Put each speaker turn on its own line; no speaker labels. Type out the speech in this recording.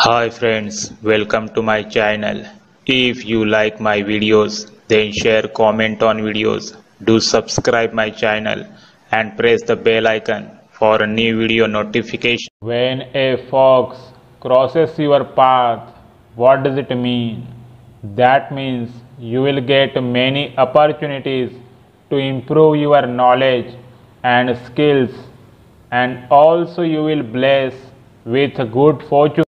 Hi friends, welcome to my channel. If you like my videos, then share, comment on videos. Do subscribe my channel and press the bell icon for a new video notification.
When a fox crosses your path, what does it mean? That means you will get many opportunities to improve your knowledge and skills, and also you will bless with good fortune.